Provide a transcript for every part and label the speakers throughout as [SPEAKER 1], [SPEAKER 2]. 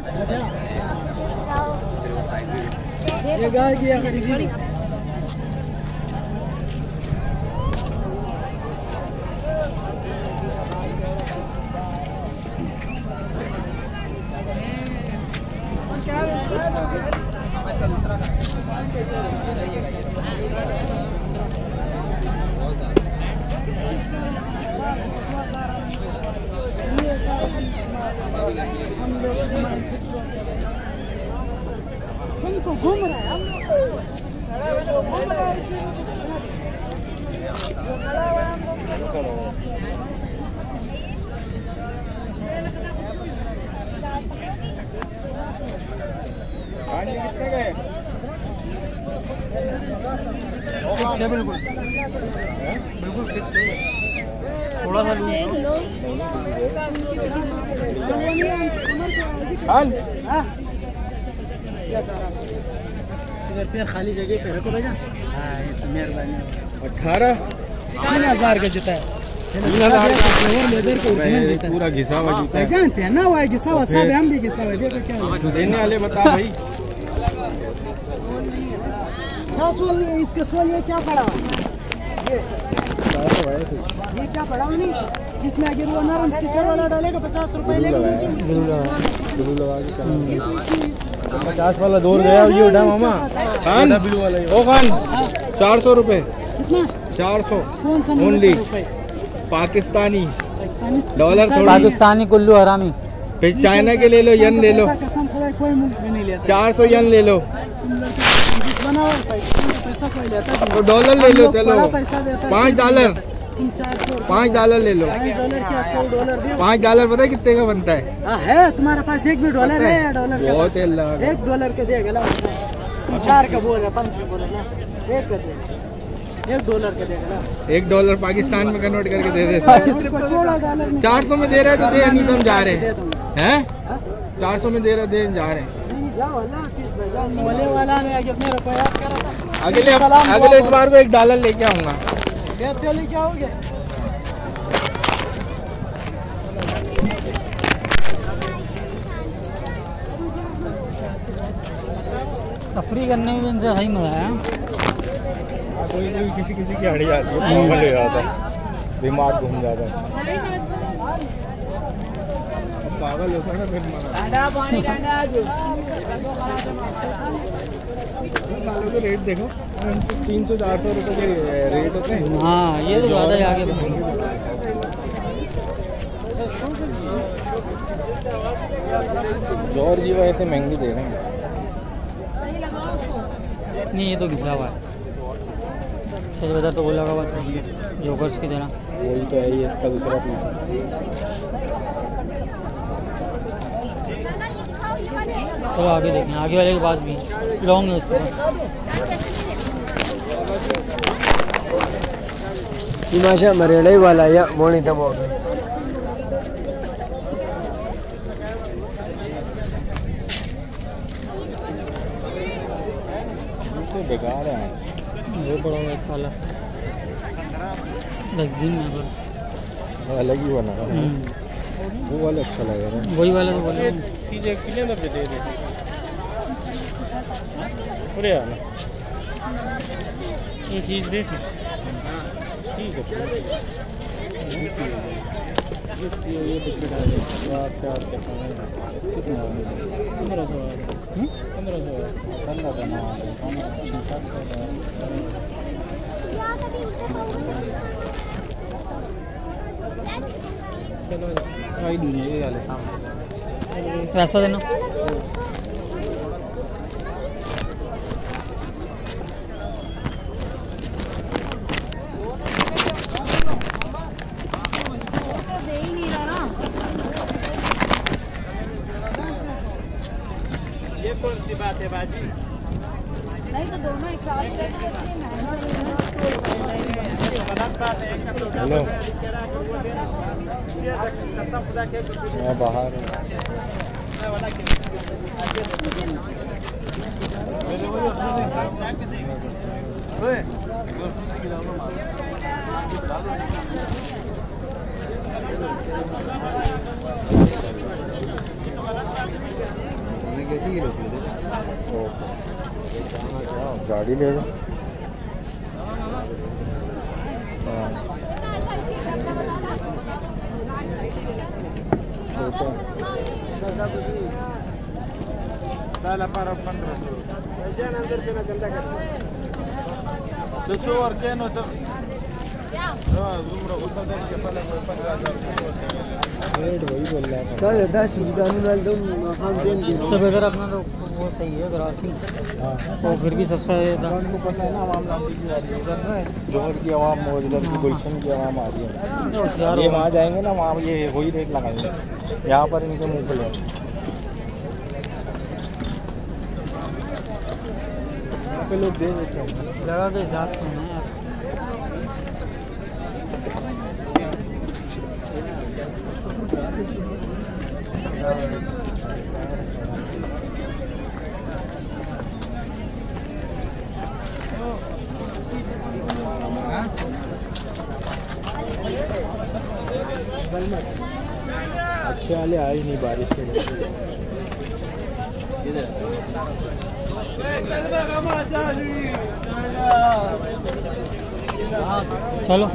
[SPEAKER 1] ये गाय की खरीदी तुम तो घूम रहा है, हम लोग घूम रहा है इसलिए
[SPEAKER 2] कितने गए?
[SPEAKER 1] फिक्स है, बिल्कुल बिल्कुल फिक्स है। थोड़ा सा इधर पैर खाली जगह पे रखो भैया। हाँ ऐसे मेहरबानी। 18,000 का जूता है।
[SPEAKER 2] 3,000 का पूरा घिसा हुआ जूता है।
[SPEAKER 1] पहचान पहना हुआ है, घिसा हुआ सब, हम भी घिसा हुआ। देखो क्या
[SPEAKER 2] देने वाले बता भाई।
[SPEAKER 1] क्या सोल है इसके? सोल ये क्या पड़ा ये क्या पड़ा नहीं? इसमें अगर वो नरम स्टिचर वाला डालेगा 50 रुपए लेगा।
[SPEAKER 2] 50 वाला दूर गया ये उठा मामा। खान ब्लू वाला ओ खान 400 रुपए।
[SPEAKER 1] कितना?
[SPEAKER 2] 400
[SPEAKER 1] ओनली
[SPEAKER 2] पाकिस्तानी डॉलर। थोड़ा
[SPEAKER 3] पाकिस्तानी कुल्लू हरामी।
[SPEAKER 2] फिर चाइना के ले लो, यन ले लो।
[SPEAKER 1] कोई मुल्क भी नहीं लेता।
[SPEAKER 2] 400 यन ले लो।
[SPEAKER 1] पैसा कोई लेता
[SPEAKER 2] तो डॉलर ले लो। चलो $5
[SPEAKER 1] $400
[SPEAKER 2] $5 ले लो।
[SPEAKER 1] $5 क्या $100
[SPEAKER 2] $5 पता है कितने का बनता है?
[SPEAKER 1] हाँ है तुम्हारे पास एक भी डॉलर है या डॉलर का?
[SPEAKER 2] बहुत है अल्लाह।
[SPEAKER 1] $1 के देगा ना, तुम 4 का बोल रहे, 5 का बोल रहे ना, 1 का दे, $1 का देगा ना।
[SPEAKER 2] $1 पाकिस्तान में कन्वर्ट करके दे देते। 400 में दे रहे तो दे, नहीं तो हम जा रहे हैं। 400 में दे रहे दे, जा रहे हैं।
[SPEAKER 1] मोले वाला ने अगर मेरे को याद करा,
[SPEAKER 2] अगले इतवार को $1 लेके आऊंगा।
[SPEAKER 1] लेके आओगे?
[SPEAKER 3] तफरी करने में इनसे सही मजा है।
[SPEAKER 2] कोई किसी की हड़ी जाती है, पागल हो जाता है, दिमाग घूम जाता है, पागल होता है ना फिर दालों के रेट देखो, 300-400 रुपए के रेट होते हैं।
[SPEAKER 3] हाँ ये तो ज़्यादा है आगे।
[SPEAKER 2] जॉर्जी वैसे महंगी दे रहे हैं।
[SPEAKER 3] नहीं ये तो घिसा हुआ है, सच बता तो वो लगा हुआ है जोकर्स की तरह।
[SPEAKER 2] वही तो है ये इसका दूसरा पीस।
[SPEAKER 3] चलो आगे देखें, आगे वाले के पास भी लॉन्ग है उसके
[SPEAKER 1] माशा मरेड़े वाला या मोनी तब
[SPEAKER 2] बेकार है
[SPEAKER 3] वो बड़ा हुआ एक काला मैगजीन में पर
[SPEAKER 2] अलग ही बना रहा है। वो वाला अच्छा लग रहा है।
[SPEAKER 3] वही वाला तो बोले
[SPEAKER 2] चीज़ें कितने दे दे अरे यार ये चीज़ देखी ठीक है। ये टिकट आ गया आपके आपके कितना 1500
[SPEAKER 3] वैसा देना।
[SPEAKER 2] ये कौन सी बात है बाजी?
[SPEAKER 4] नहीं तो दोनों एक साथ
[SPEAKER 2] हेलो मैं बाहर कैसी किलो की गाड़ी ले लो।
[SPEAKER 3] सब अगर अपना तो वो सही है ग्रासिंग, तो फिर भी सस्ता है।
[SPEAKER 2] उनको पता है ना आवाम जोहर की आवाम और इधर की गुलशन की आवाम आ रही है। ये वहाँ जाएंगे ना, वहाँ ये वही रेट लगाएंगे, यहाँ पर इनके मुँह खुले लोग दे देते हैं
[SPEAKER 3] जगह के हिसाब से है यार।
[SPEAKER 2] अच्छे वाले आए नहीं बारिश के लिए।
[SPEAKER 3] चलो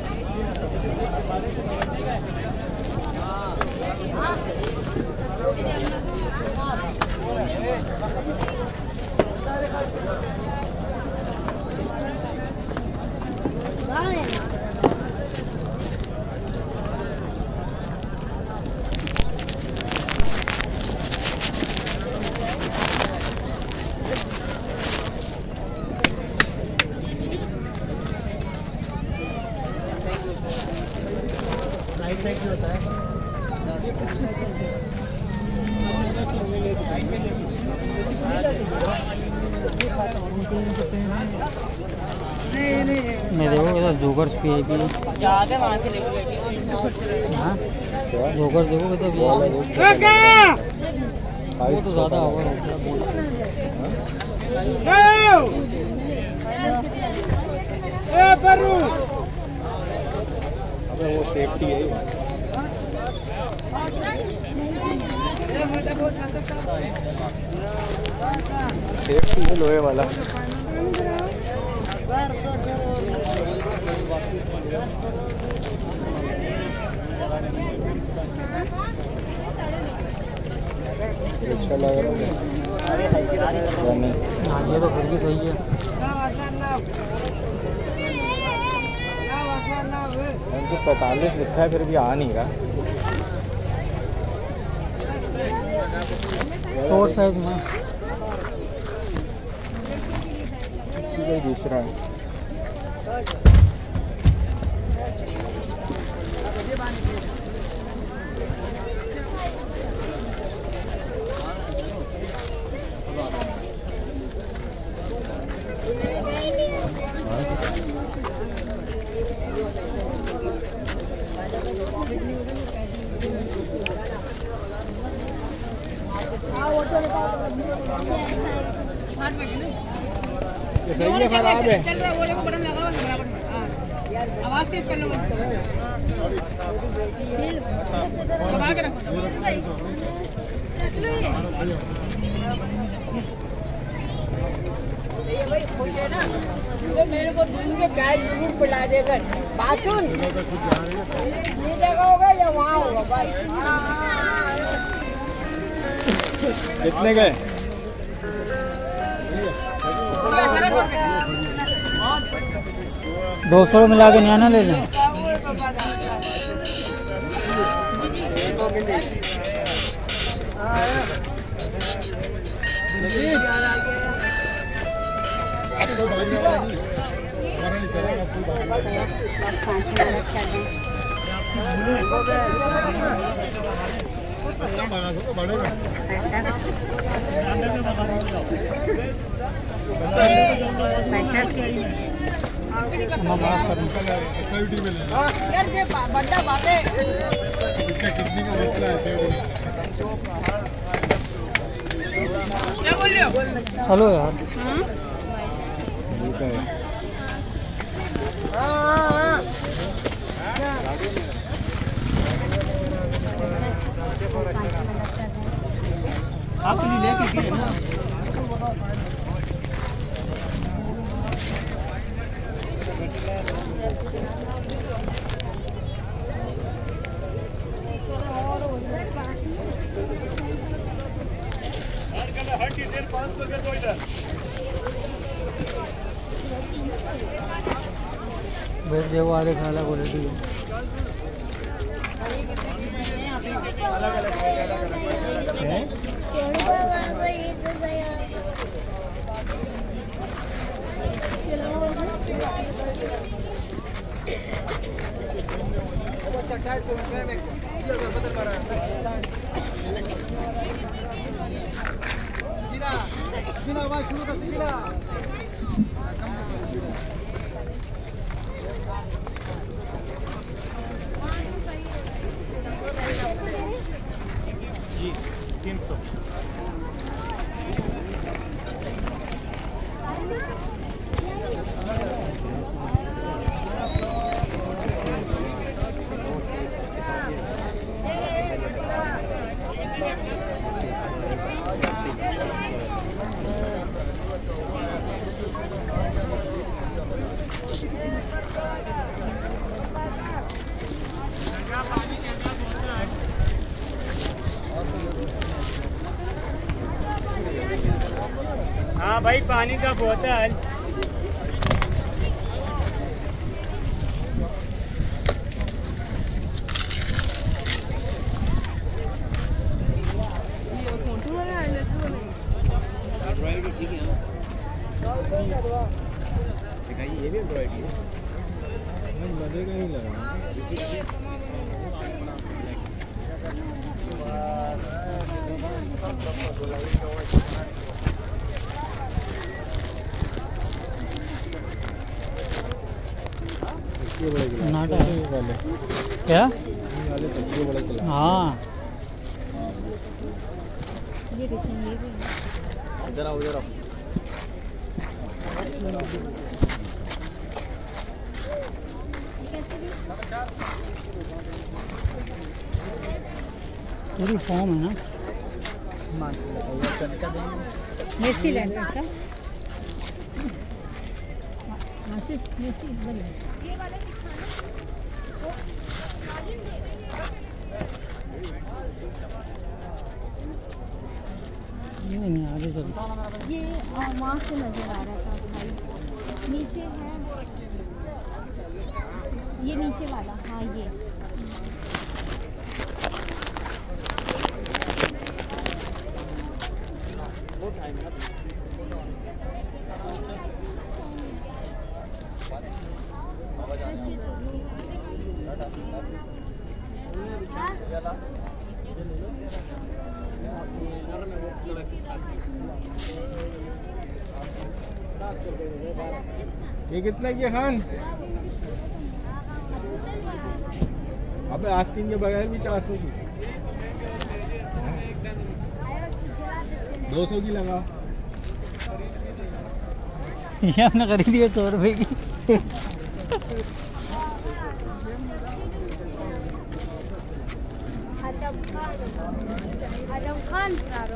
[SPEAKER 3] मैं देखो joggers P I P joggers देखो कितना भी वो तो ज़्यादा ओवर हो गया।
[SPEAKER 2] अबे वो सेफ्टी है, सेफ्टी है लोहे वाला। अच्छा लग रहा है।
[SPEAKER 3] हाँ ये तो फिर भी सही है।
[SPEAKER 2] उनको 45 लिखा है, फिर भी आ नहीं रहा।
[SPEAKER 3] और साइज में
[SPEAKER 2] इसी का दूसरा है। ये खराब है। चल रहा है, वो लोग बटन लगा हुआ है बराबर में। हां आवाज तेज कर लो बस। दबा के रखो। ये भाई मुझे ना तो मेरे को दूध के चाय जरूर पिला देगा। बात सुन, ये जगह होगा या वहाँ होगा भाई? कितने गए?
[SPEAKER 3] 200 मिला के नियाना ले लें। चलो यार
[SPEAKER 1] आपके लिए लेके गए ना।
[SPEAKER 3] बैठ जाओ आगे खाला क्वालिटी
[SPEAKER 2] जी 300।
[SPEAKER 5] हाँ भाई पानी का बोतल।
[SPEAKER 2] ये भी एम्ब्रॉयडरी है, मजे का नहीं लगा।
[SPEAKER 3] नाटा
[SPEAKER 2] वाले
[SPEAKER 3] क्या
[SPEAKER 2] वाले तकिए बड़े खिला।
[SPEAKER 3] हाँ
[SPEAKER 4] ये देखेंगे
[SPEAKER 2] उधर आओ उधर आओ।
[SPEAKER 3] पूरी फॉर्म है ना।
[SPEAKER 4] मेसी लेना। अच्छा आसिफ मेसी बन ये वाला
[SPEAKER 3] नहीं आगे चलो।
[SPEAKER 4] ये वहाँ से नजर आ रहा था भाई। नीचे है ये नीचे वाला। हाँ ये
[SPEAKER 2] ये कितना की खान? अबे आस्तीन के बगैर भी 400 की, 200 की लगा।
[SPEAKER 3] ये हमने खरीदी है 100 रुपए की।
[SPEAKER 4] आजम खान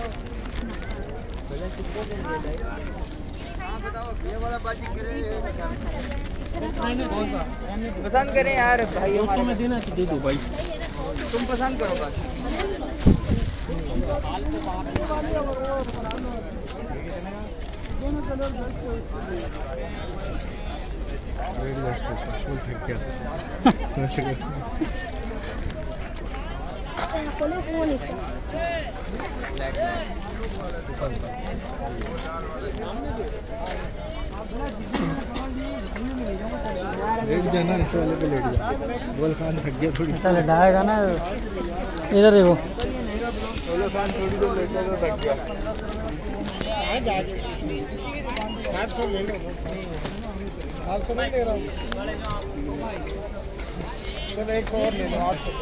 [SPEAKER 1] पसंद करें यार भाई, हमारे में
[SPEAKER 2] देना कि दे दो भाई,
[SPEAKER 1] तुम पसंद करो बस।
[SPEAKER 2] लेट जाना इस वाले पे, लेट जा। बोल खान थक गया थोड़ी।
[SPEAKER 3] ऐसा लटाएगा ना, इधर देखो।
[SPEAKER 2] बोलो खान थोड़ी देर लेट जाएगा, थक गया। 700 ले लो। 700 नहीं ले रहा हूँ, चलो 100 और ले लो, 800।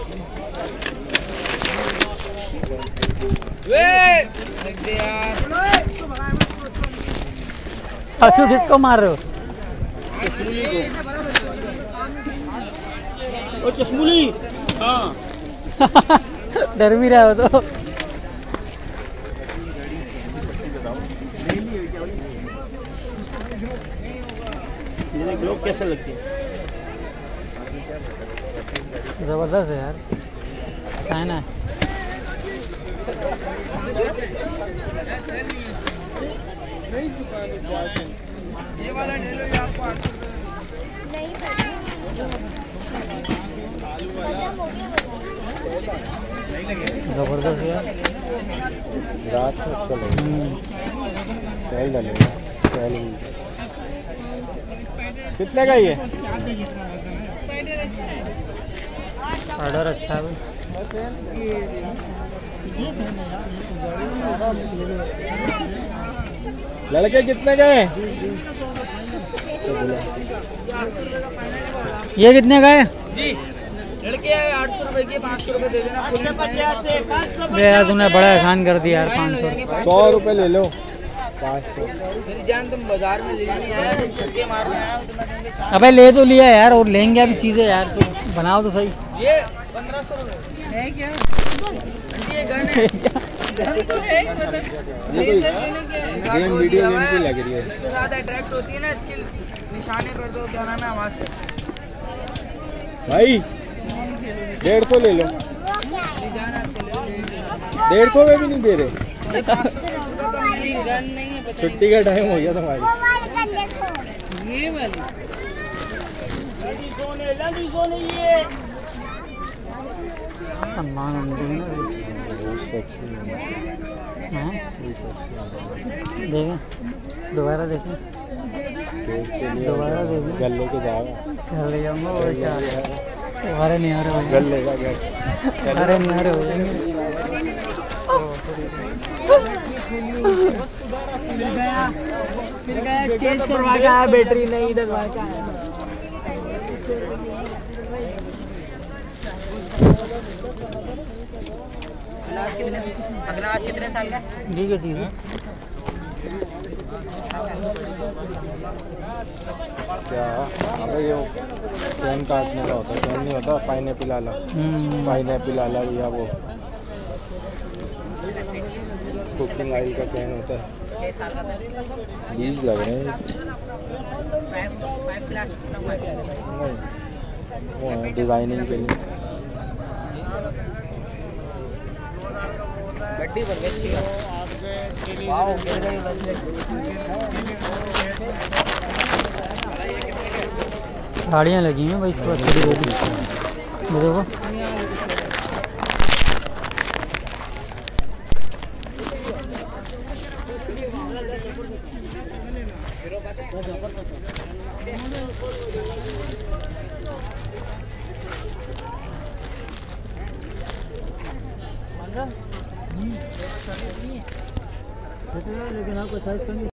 [SPEAKER 3] 700 किसको मार रहे हो?
[SPEAKER 5] और चश्मूली। हाँ
[SPEAKER 3] डर भी रहा हो तो।
[SPEAKER 5] ये देख लो कैसे लगती है।
[SPEAKER 3] ज़बरदस्त है यार, चाइना है।
[SPEAKER 1] ये वाला ले लो, ये आपको
[SPEAKER 4] नहीं
[SPEAKER 3] ज़बरदस्त यार।
[SPEAKER 2] रात में अच्छा लगेगा, सेल डालेगा, सेल कितने का ये?
[SPEAKER 3] ऑर्डर अच्छा है भाई।
[SPEAKER 2] लड़के कितने का है?
[SPEAKER 3] ये कितने का है?
[SPEAKER 1] लड़के 800 रुपए की, 500 रुपए दे देना।
[SPEAKER 5] 850
[SPEAKER 3] यार तूने बड़ा एहसान कर दिया यार, 500 रुपये।
[SPEAKER 2] 100 रुपए ले लो, 500।
[SPEAKER 1] मेरी जान तुम बाजार में ले ली है, छक्के मारने आया हूं, तुम्हें देंगे 400।
[SPEAKER 3] अबे ले तो लिया यार, और लेंगे अभी चीज़ें यार, तो बनाओ तो सही।
[SPEAKER 1] ये 1500 रुपए है क्या? ये गन है, गन तो है, मतलब लेजर लेने के साथ
[SPEAKER 2] गेम
[SPEAKER 1] वो
[SPEAKER 2] वीडियो
[SPEAKER 1] दिया
[SPEAKER 2] गेम
[SPEAKER 1] हुआ
[SPEAKER 2] की
[SPEAKER 1] है।
[SPEAKER 2] लग रही है।
[SPEAKER 1] इसके साथ अट्रैक्ट होती है ना, इसके निशाने कर दो, क्या नाम है आवाज से।
[SPEAKER 2] भाई 150 ले लो,
[SPEAKER 1] मेरी जान आप चले
[SPEAKER 2] 150 में भी नहीं दे रहे।
[SPEAKER 1] ये 500 रुपए तो मेरी गन नहीं है, पता
[SPEAKER 2] छुट्टी का टाइम हो गया तुम्हारी।
[SPEAKER 1] नहीं ये वाली।
[SPEAKER 5] लंडी जोन है ये।
[SPEAKER 3] सम्मान देखें, दोबारा देखें, दोबारा देखें।
[SPEAKER 2] घर लेके जाएगा,
[SPEAKER 3] कर ले जाऊँगा और क्या। अरे नहीं आ रहे हो,
[SPEAKER 2] घर लेगा घर।
[SPEAKER 3] अरे नहीं आ रहे हो जाएंगे।
[SPEAKER 1] फिर गया चेंज करवा के आया, बैटरी नहीं डलवा के आया। अगला आज कितने साल का?
[SPEAKER 3] ठीक है चीज़ है।
[SPEAKER 2] क्या? अबे ये पेन काटने का होता है, पेन नहीं होता, पाइनएप्पल वाला, पाइनएप्पल वाला या वो कुकिंग ऑयल का पेन होता है। 20 लग रहे हैं। नहीं, वो है डिजाइनिंग के लिए।
[SPEAKER 1] गड्डी बन गई। वाओ, गिर गई बस।
[SPEAKER 3] गाड़ियाँ लगी हैं भाई, इसके बाद खड़ी होगी। ये देखो, लेकिन आपको साइज